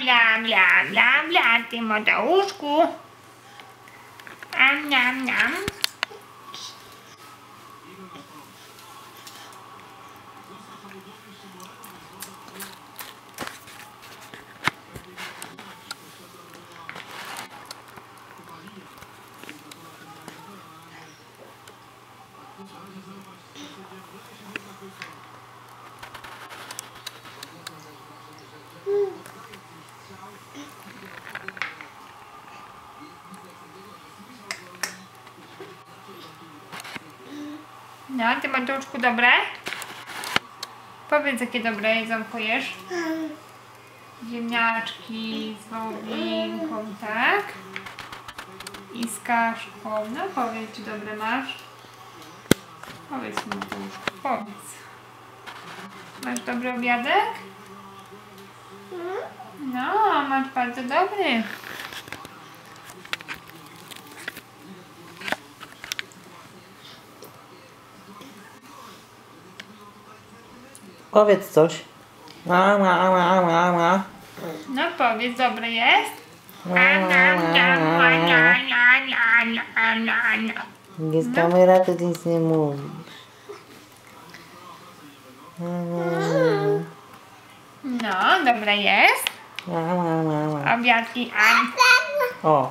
bla, bla, bla, bla, ty Mateuszku. Am, niam, niam. No, ty Mateuszku, dobre? Powiedz, jakie dobre jedzonko jesz. Ziemniaczki z wołowinką, tak? I z kaszką. No powiedz, czy dobre masz. Powiedz mi, Mateuszku, powiedz. Masz dobry obiadek? No, masz bardzo dobry. Powiedz coś. No powiedz, dobry jest? Jest kamera, to ty nic nie mówisz. No, dobre jest. Obiadki, O,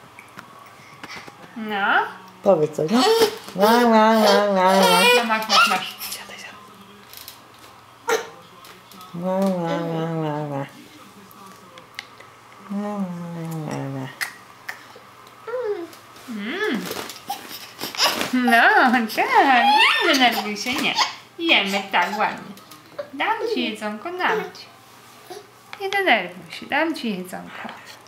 no. powiedz coś. No masz. Siadaj, siadaj. No, tak, nie denerwuj się, nie. Jemy tak ładnie. Dam ci jedzonko, dam ci. Nie denerwuj się, dam ci jedzonko.